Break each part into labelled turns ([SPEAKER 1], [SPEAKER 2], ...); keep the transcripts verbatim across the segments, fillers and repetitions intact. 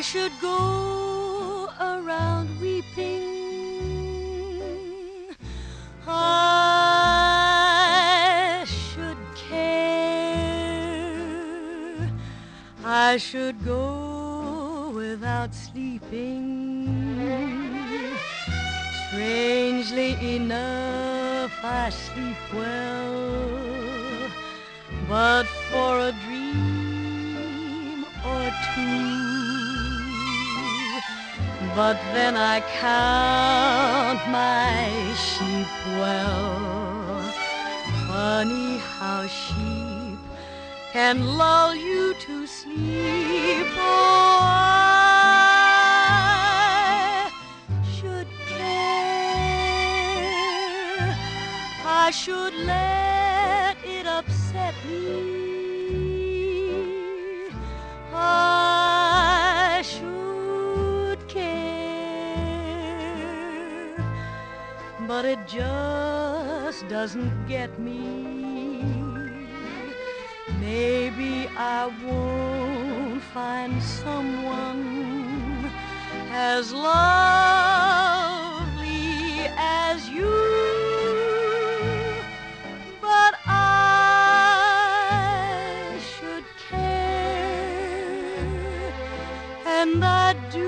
[SPEAKER 1] I should go around weeping. I should care. I should go without sleeping. Strangely enough, I sleep well, but for a dream or two. But then I count my sheep well. Funny how sheep can lull you to sleep. Oh, I should care. I should let it upset me. I should care, but it just doesn't get me. Maybe I won't find someone as lovely as you, but I should care, and I do.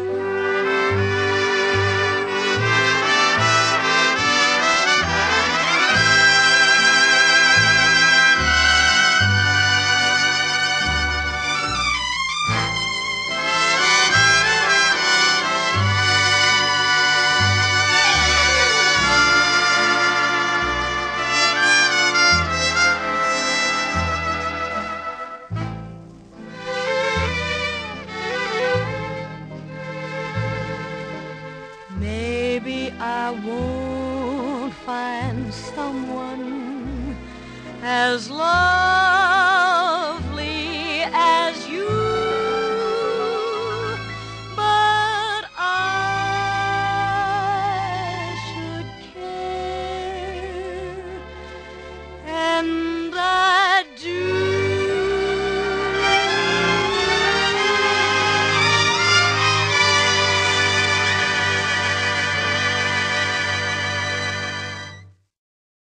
[SPEAKER 1] Maybe I won't find someone as long